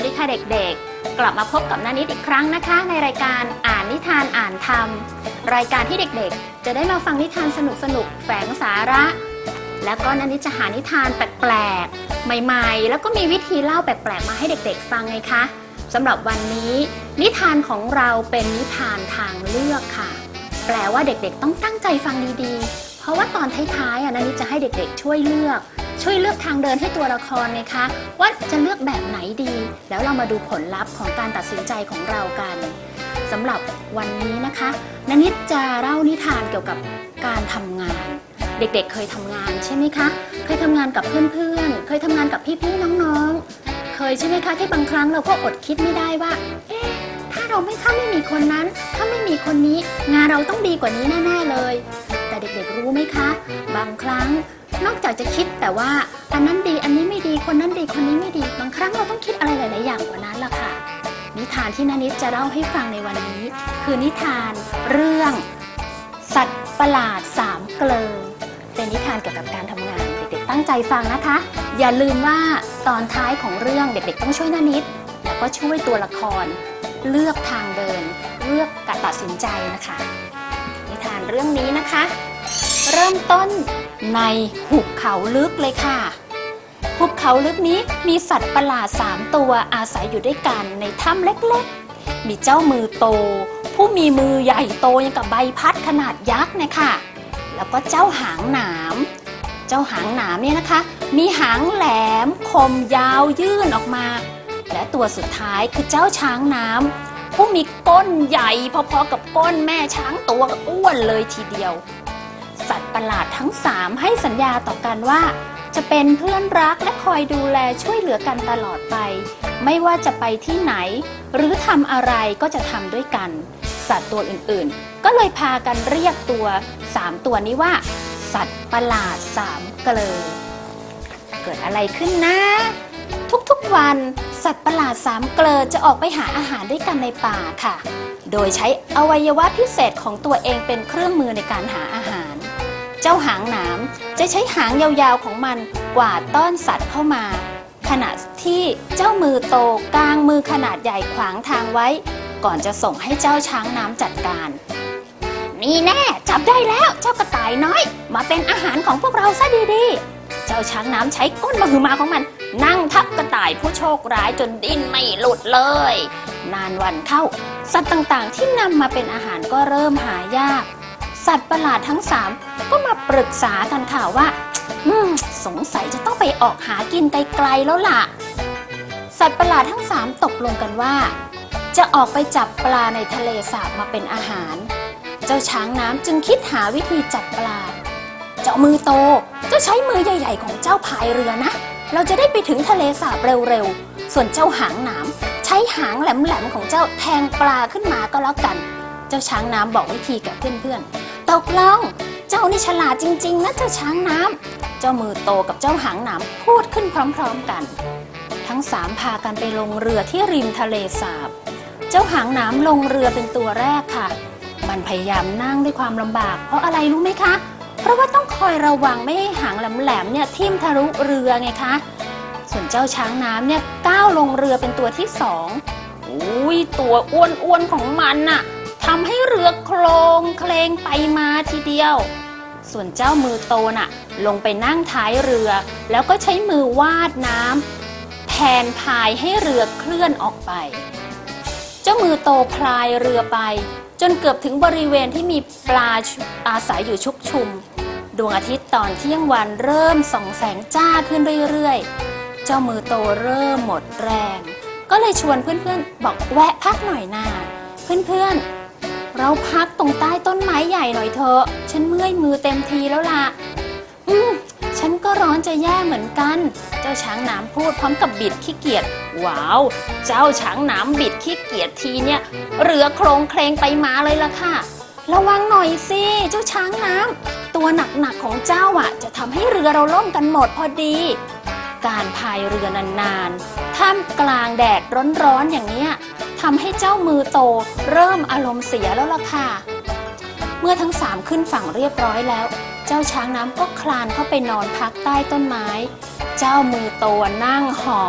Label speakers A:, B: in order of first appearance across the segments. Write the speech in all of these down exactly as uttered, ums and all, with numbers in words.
A: ดีค่ะเด็กๆกลับมาพบกับนานิดอีกครั้งนะคะในรายการอ่านนิทานอ่านธรรมรายการที่เด็กๆจะได้มาฟังนิทานสนุกๆแฝงสาระแล้วก็นานิดจะหานิทานแปลกๆใหม่ๆแล้วก็มีวิธีเล่าแปลกๆมาให้เด็กๆฟังไงคะสำหรับวันนี้นิทานของเราเป็นนิทานทางเลือกค่ะแปลว่าเด็กๆต้องตั้งใจฟังดีๆเพราะว่าตอนท้ายๆนานิดจะให้เด็กๆช่วยเลือกช่วยเลือกทางเดินให้ตัวละครไงคะว่าจะเลือกแบบไหนดีแล้วเรามาดูผลลัพธ์ของการตัดสินใจของเรากันสำหรับวันนี้นะคะนานิดจะเล่านิทานเกี่ยวกับการทำงานเด็กๆ เเคยทำงานใช่ไหมคะเคยทำงานกับเพื่อนๆเคยทำงานกับพี่ๆน้องๆเคยใช่ไหมคะที่บางครั้งเราก็อดคิดไม่ได้ว่าเอ๊ะถ้าเราไม่ถ้าไม่มีคนนั้นถ้าไม่มีคนนี้งานเราต้องดีกว่านี้แน่ๆเลยแต่เด็กๆรู้ไหมคะบางครั้งนอกจากจะคิดแต่ว่าอันนั้นดีอันนี้ไม่ดีคนนั้นดีคนนี้ไม่ดีบางครั้งเราต้องคิดอะไรหลายๆอย่างกว่านั้นล่ะค่ะนิทานที่นานิดจะเล่าให้ฟังในวันนี้คือนิทานเรื่องสัตว์ประหลาดสามเกลอเป็นนิทานเกี่ยวกับการทำงานเด็กๆตั้งใจฟังนะคะอย่าลืมว่าตอนท้ายของเรื่องเด็กๆต้องช่วยนานิดแล้วก็ช่วยตัวละครเลือกทางเดินเลือกการตัดสินใจนะคะนิทานเรื่องนี้นะคะเริ่มต้นในหุบเขาลึกเลยค่ะหุบเขาลึกนี้มีสัตว์ประหลาดสามตัวอาศัยอยู่ด้วยกันในถ้ำเล็กๆมีเจ้ามือโตผู้มีมือใหญ่โตอย่างกับใบพัดขนาดยักษ์เนี่ยค่ะแล้วก็เจ้าหางหนามเจ้าหางหนามเนี่ยนะคะมีหางแหลมคมยาวยื่นออกมาและตัวสุดท้ายคือเจ้าช้างน้ำผู้มีก้นใหญ่พอๆกับก้นแม่ช้างตัวอ้วนเลยทีเดียวสัตว์ประหลาดทั้งสามให้สัญญาต่อกันว่าจะเป็นเพื่อนรักและคอยดูแลช่วยเหลือกันตลอดไปไม่ว่าจะไปที่ไหนหรือทำอะไรก็จะทำด้วยกันสัตว์ตัวอื่นๆก็เลยพากันเรียกตัวสามตัวนี้ว่าสัตว์ประหลาดสามเกลอเกิดอะไรขึ้นนะทุกๆวันสัตว์ประหลาดสามเกลอจะออกไปหาอาหารด้วยกันในป่าค่ะโดยใช้อวัยวะพิเศษของตัวเองเป็นเครื่องมือในการหาอาหารเจ้าหางหนามจะใช้หางยาวๆของมันกวาดต้อนสัตว์เข้ามาขณะที่เจ้ามือโตกางมือขนาดใหญ่ขวางทางไว้ก่อนจะส่งให้เจ้าช้างน้ำจัดการนี่แน่จับได้แล้วเจ้ากระต่ายน้อยมาเป็นอาหารของพวกเราซะดีๆเจ้าช้างน้ำใช้ก้นมหึมาของมันนั่งทับกระต่ายผู้โชคร้ายจนดิ้นไม่หลุดเลยนานวันเข้าสัตว์ต่างๆที่นำมาเป็นอาหารก็เริ่มหายากสัตว์ประหลาดทั้งสามก็มาปรึกษากันค่ะว่าอืมสงสัยจะต้องไปออกหากินไกลๆแล้วล่ะสัตว์ประหลาดทั้งสามตกลงกันว่าจะออกไปจับปลาในทะเลสาบมาเป็นอาหารเจ้าช้างน้ำจึงคิดหาวิธีจับปลาเจ้ามือโตเจ้าใช้มือใหญ่ๆของเจ้าพายเรือนะเราจะได้ไปถึงทะเลสาบเร็วๆส่วนเจ้าหางหนามใช้หางแหลมๆของเจ้าแทงปลาขึ้นมาก็แล้วกันเจ้าช้างน้ำบอกวิธีกับเพื่อนๆตกลงเจ้านี่ฉลาดจริงๆนะเจ้าช้างน้ำเจ้ามือโตกับเจ้าหางหนามพูดขึ้นพร้อมๆกันทั้งสามพากันไปลงเรือที่ริมทะเลสาบเจ้าหางหนามลงเรือเป็นตัวแรกค่ะมันพยายามนั่งด้วยความลำบากเพราะอะไรรู้ไหมคะเพราะว่าต้องคอยระวังไม่ให้หางแหลมๆเนี่ยทิ่มทะลุเรือไงคะส่วนเจ้าช้างน้ำเนี่ยก้าวลงเรือเป็นตัวที่สองอุ้ยตัวอ้วนๆของมันน่ะทำให้เรือโคลงเคลงไปมาทีเดียวส่วนเจ้ามือโตน่ะลงไปนั่งท้ายเรือแล้วก็ใช้มือวาดน้ำแทนพายให้เรือเคลื่อนออกไปเจ้ามือโตพลายเรือไปจนเกือบถึงบริเวณที่มีปลาอาศัยอยู่ชุกชุมดวงอาทิตย์ตอนเที่ยงวันเริ่มส่องแสงจ้าขึ้นเรื่อยๆเจ้ามือโตเริ่มหมดแรงก็เลยชวนเพื่อนๆบอกแวะพักหน่อยนาเพื่อนๆเราพักตรงใต้ต้นไม้ใหญ่หน่อยเถอะฉันเมื่อยมือเต็มทีแล้วล่ะอืมฉันก็ร้อนจะแย่เหมือนกันเจ้าช้างน้ำพูดพร้อมกับบิดขี้เกียจว้าวเจ้าช้างน้ำบิดขี้เกียจทีเนี่ยเรือโคลงเคลงไปมาเลยล่ะค่ะระวังหน่อยสิเจ้าช้างน้ำตัวหนักๆของเจ้าอ่ะจะทำให้เรือเราล่มกันหมดพอดีการพายเรือนานๆท่ามกลางแดดร้อนๆอย่างเนี้ยทำให้เจ้ามือโตเริ่มอารมณ์เสียแล้วล่ะค่ะเมื่อทั้งสามขึ้นฝั่งเรียบร้อยแล้วเจ้าช้างน้ำก็คลานเข้าไปนอนพักใต้ต้นไม้เจ้ามือโตนั่งหอบ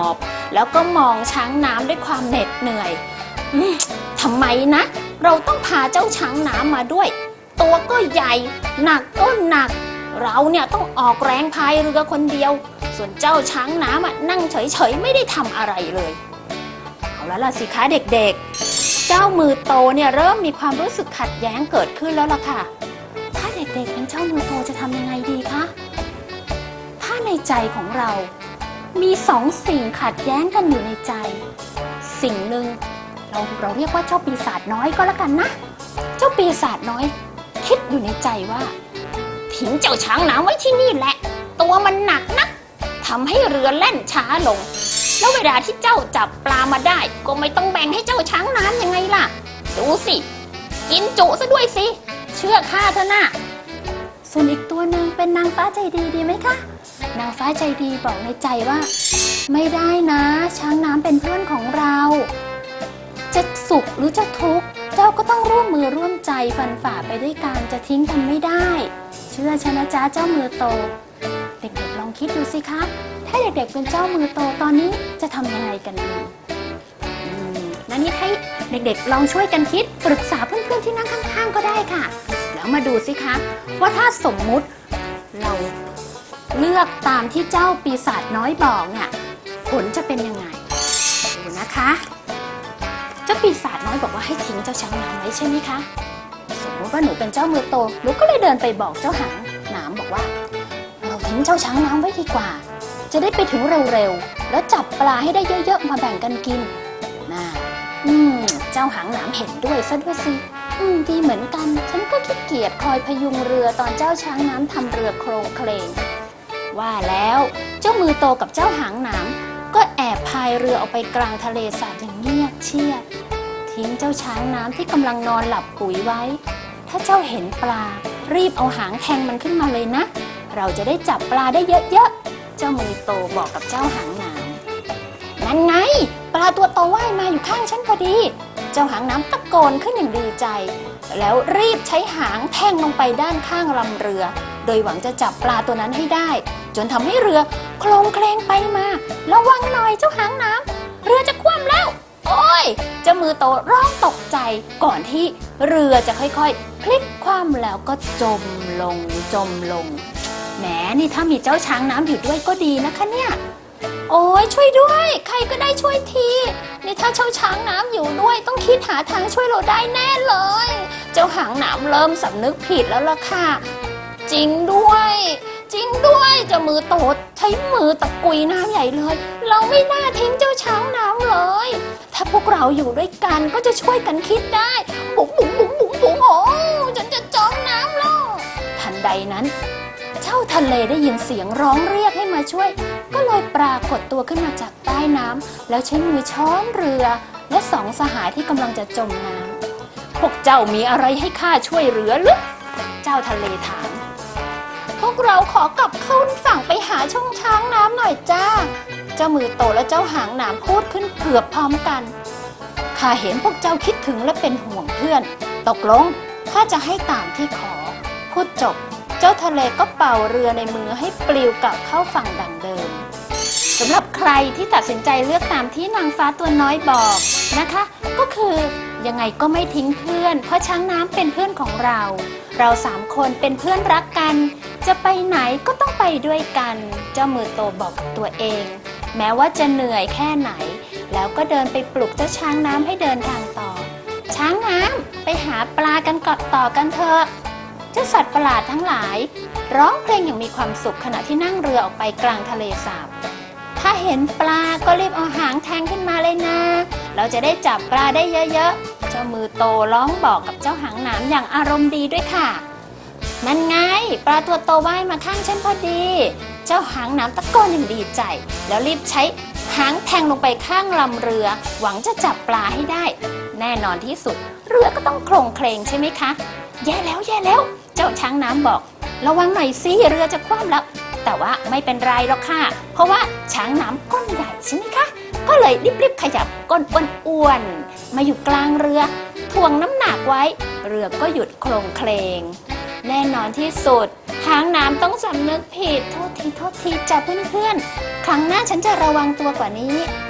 A: แล้วก็มองช้างน้ำด้วยความเหน็ดเหนื่อยทำไมนะเราต้องพาเจ้าช้างน้ำมาด้วยตัวก็ใหญ่หนักก็หนักเราเนี่ยต้องออกแรงพายเรือคนเดียวส่วนเจ้าช้างน้ำนั่งเฉยๆไม่ได้ทำอะไรเลยเอาละล่ะสิคะเด็กๆเจ้ามือโตเนี่ยเริ่มมีความรู้สึกขัดแย้งเกิดขึ้นแล้วล่ะค่ะถ้าเด็กๆเป็นเจ้ามือโตจะทำยังไงดีคะถ้าในใจของเรามีสองสิ่งขัดแย้งกันอยู่ในใจสิ่งหนึ่งเราเราเรียกว่าเจ้าปีศาจน้อยก็แล้วกันนะเจ้าปีศาจน้อยคิดอยู่ในใจว่าทิ้งเจ้าช้างน้ำไว้ที่นี่แหละตัวมันหนักนักทำให้เรือแล่นช้าลงแล้วเวลาที่เจ้าจับปลามาได้ก็ไม่ต้องแบ่งให้เจ้าช้างน้ำยังไงล่ะดูสิกินจุซะด้วยสิเชื่อข้าเถอะนะส่วนอีกตัวหนึ่งเป็นนางฟ้าใจดีดีไหมคะนางฟ้าใจดีบอกในใจว่าไม่ได้นะช้างน้ำเป็นเพื่อนของเราจะสุขหรือจะทุกข์เจ้าก็ต้องร่วมมือร่วมใจฟันฝ่าไปด้วยกันจะทิ้งกันไม่ได้เชื่อฉันนะจ๊ะเจ้ามือโตเด็กๆลองคิดดูสิคะถ้าเด็กๆเป็นเจ้ามือโตตอนนี้จะทำยังไงกันดีนั่นนี่ให้เด็กๆลองช่วยกันคิดปรึกษาเพื่อนๆที่นั่งข้างๆก็ได้ค่ะแล้วมาดูสิคะว่าถ้าสมมุติเราเลือกตามที่เจ้าปีศาจน้อยบอกเนี่ยผลจะเป็นยังไงดูนะคะเจ้าปีศาจน้อยบอกว่าให้ทิ้งเจ้าช้างน้ำไว้ใช่ไหมคะสมมติว่าหนูเป็นเจ้ามือโตหนูก็เลยเดินไปบอกเจ้าหางน้ำบอกว่าเราทิ้งเจ้าช้างน้ำไว้ดีกว่าจะได้ไปถึงเร็วๆแล้วจับปลาให้ได้เยอะๆมาแบ่งกันกินน่าอืมเจ้าหางน้ำเห็นด้วยซะด้วยสิอืมดีเหมือนกันฉันก็ขี้เกียจคอยพยุงเรือตอนเจ้าช้างน้ำทำเรือโครงเคลงว่าแล้วเจ้ามือโตกับเจ้าหางหนามก็แอบพายเรือออกไปกลางทะเลสาบอย่างเงียบเชียบทิ้งเจ้าช้างน้ำที่กำลังนอนหลับปุ๋ยไว้ถ้าเจ้าเห็นปลารีบเอาหางแทงมันขึ้นมาเลยนะเราจะได้จับปลาได้เยอะๆเจ้ามือโตบอกกับเจ้าหางหนามนั่นไงปลาตัวโตว่ายมาอยู่ข้างฉันพอดีเจ้าหางน้ำตะโกนขึ้นอย่างดีใจแล้วรีบใช้หางแทงลงไปด้านข้างลำเรือโดยหวังจะจับปลาตัวนั้นให้ได้จนทำให้เรือโคลงเคลงไปมาระวังหน่อยเจ้าหางน้ำเรือจะคว่ำแล้วโอ้ยเจ้ามือโตร้องตกใจก่อนที่เรือจะค่อยๆพลิกคว่ำแล้วก็จมลงจมลงแหมนี่ถ้ามีเจ้าช้างน้ำอยู่ด้วยก็ดีนะคะเนี่ยโอ้ยช่วยด้วยใครก็ได้ช่วยทีนี่ถ้าเจ้าช้างน้ำอยู่ด้วยต้องคิดหาทางช่วยเราได้แน่เลยเจ้าหางน้ำเริ่มสำนึกผิดแล้วล่ะค่ะจริงด้วยจริงด้วยเจ้ามือโตใช้มือตะกุยน้ำใหญ่เลยเราไม่น่าทิ้งเจ้าช้างน้ำเลยถ้าพวกเราอยู่ด้วยกันก็จะช่วยกันคิดได้บุ๋งบุ๋งบุ๋งบุ๋งบุ๋งโอ้ฉันจะจมน้ำแล้วทันใดนั้นเจ้าทะเลได้ยินเสียงร้องเรียกให้มาช่วยก็เลยปรากฏตัวขึ้นมาจากใต้น้ำแล้วใช้มือช้อนเรือและสองสหายที่กำลังจะจมน้ำพวกเจ้ามีอะไรให้ข้าช่วยเหลือหรือเจ้าทะเลถามพวกเราขอกลับเข้าฝั่งไปหาช่องช้างน้ำหน่อยจ้าเจ้ามือโตและเจ้าหางหนามพูดขึ้นเกือบพร้อมกันข้าเห็นพวกเจ้าคิดถึงและเป็นห่วงเพื่อนตกลงข้าจะให้ตามที่ขอพูดจบเจ้าทะเลก็เป่าเรือในมือให้ปลิวกลับเข้าฝั่งดังเดิมสำหรับใครที่ตัดสินใจเลือกตามที่นางฟ้าตัวน้อยบอกนะคะก็คือยังไงก็ไม่ทิ้งเพื่อนเพราะช้างน้ำเป็นเพื่อนของเราเราสามคนเป็นเพื่อนรักกันจะไปไหนก็ต้องไปด้วยกันเจ้ามือโตบอกกับตัวเองแม้ว่าจะเหนื่อยแค่ไหนแล้วก็เดินไปปลุกเจ้าช้างน้ำให้เดินทางต่อช้างน้ำไปหาปลากันก่อนต่อกันเถอะเจ้าสัตว์ประหลาดทั้งหลายร้องเพลงอย่างมีความสุขขณะที่นั่งเรือออกไปกลางทะเลสาบถ้าเห็นปลาก็รีบเอาหางแทงขึ้นมาเลยนะเราจะได้จับปลาได้เยอะๆเจ้ามือโตร้องบอกกับเจ้าหางหนามอย่างอารมณ์ดีด้วยค่ะนั่นไงปลาตัวโตว่ายมาข้างฉันพอดีเจ้าหางหนามตะโกนอย่างดีใจแล้วรีบใช้หางแทงลงไปข้างลำเรือหวังจะจับปลาให้ได้แน่นอนที่สุดเรือก็ต้องโคลงเคลงใช่ไหมคะแย่แล้วแย่แล้วเจ้าช้างน้ำบอกระวังหน่อยสิเรือจะคว่ำแล้วแต่ว่าไม่เป็นไรหรอกค่ะเพราะว่าช้างน้ำก้นใหญ่ใช่ไหมคะก็เลยรีบๆขยับก้นอ้วนๆมาอยู่กลางเรือถ่วงน้ำหนักไว้เรือก็หยุดโคลงเคลงแน่นอนที่สุดหางน้ำต้องสำนึกผิดโทษทีโทษทีจ้ะเพื่อนๆครั้งหน้าฉันจะระวังตัวกว่านี้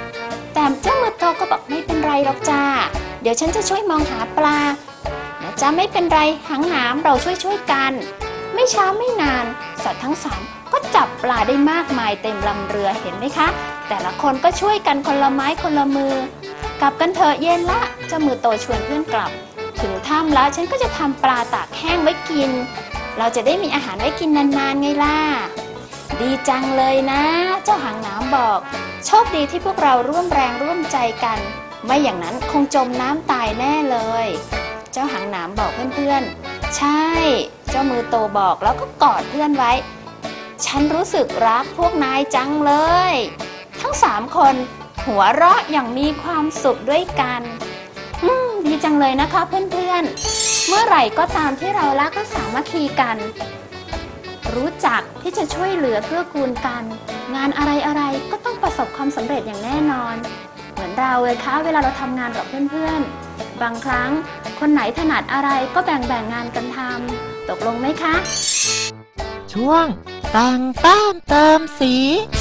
A: แต่เจ้ามือโตก็บอกไม่เป็นไรหรอกจ้าเดี๋ยวฉันจะช่วยมองหาปลานะจ้าไม่เป็นไรหางหนามเราช่วยช่วยกันไม่ช้าไม่นานสัตว์ทั้งสามก็จับปลาได้มากมายเต็มลำเรือเห็นไหมคะแต่ละคนก็ช่วยกันคนละไม้คนละมือกลับกันเถอะเย็นละเจ้ามือโตชวนเพื่อนกลับถึงถ้ำแล้วฉันก็จะทำปลาตากแห้งไว้กินเราจะได้มีอาหารไว้กินนานๆไงล่ะดีจังเลยนะเจ้าหางหนามบอกโชคดีที่พวกเราร่วมแรงร่วมใจกันไม่อย่างนั้นคงจมน้ำตายแน่เลยเจ้าหางหนามบอกเพื่อนๆใช่เจ้ามือโตบอกแล้วก็กอดเพื่อนไว้ฉันรู้สึกรักพวกนายจังเลยทั้งสามคนหัวเราะอย่างมีความสุขด้วยกันอืมดีจังเลยนะคะเพื่อนๆเมื่อไหร่ก็ตามที่เรารักและสามัคคีกันรู้จักที่จะช่วยเหลือเกื้อกูลกันงานอะไรๆก็ต้องประสบความสำเร็จอย่างแน่นอนเหมือนเราเลยค่ะเวลาเราทำงานกับเพื่อนๆบางครั้งคนไหนถนัดอะไรก็แบ่งแบ่งงานกันทำตกลงไหมคะ
B: ช่วงแต่งแต้มเติมสี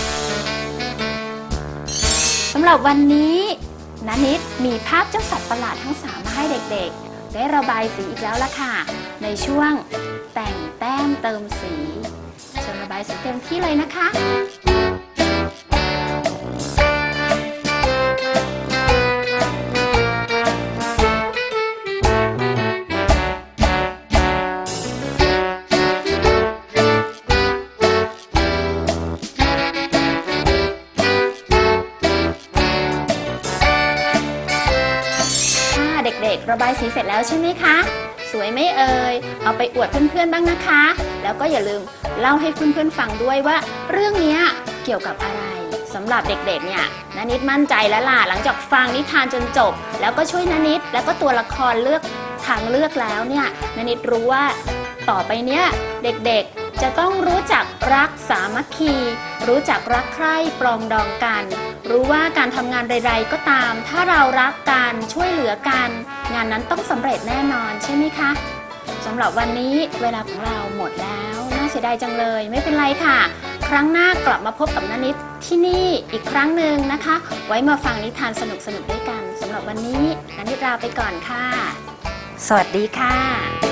A: สำหรับวันนี้นานิดมีภาพเจ้าสัตว์ประหลาดทั้งสามมาให้เด็กๆได้ระบายสีอีกแล้วล่ะค่ะในช่วงแต่งแต้มเติมสีเชิญระบายสีเต็มที่เลยนะคะเด็กๆระบายสีเสร็จแล้วใช่ไหมคะสวยไหมเอ่ยเอาไปอวดเพื่อนๆบ้างนะคะแล้วก็อย่าลืมเล่าให้เพื่อนๆฟังด้วยว่าเรื่องนี้เกี่ยวกับอะไรสำหรับเด็กๆเนี่ยนานิดมั่นใจแล้วล่ะหลังจากฟังนิทานจนจบแล้วก็ช่วยนานิดแล้วก็ตัวละครเลือกทางเลือกแล้วเนี่ยนานิดรู้ว่าต่อไปเนี้ยเด็กๆจะต้องรู้จักรักสามัคคีรู้จักรักใคร่ปรองดองกันรู้ว่าการทำงานใดๆก็ตามถ้าเรารักกันช่วยเหลือกันงานนั้นต้องสำเร็จแน่นอนใช่ไหมคะสำหรับวันนี้เวลาของเราหมดแล้วน่าเสียดายจังเลยไม่เป็นไรค่ะครั้งหน้ากลับมาพบกับนานิดที่นี่อีกครั้งหนึ่งนะคะไว้มาฟังนิทานสนุกๆด้วยกันสำหรับวันนี้นานิดลาไปก่อนค่ะสวัสดีค่ะ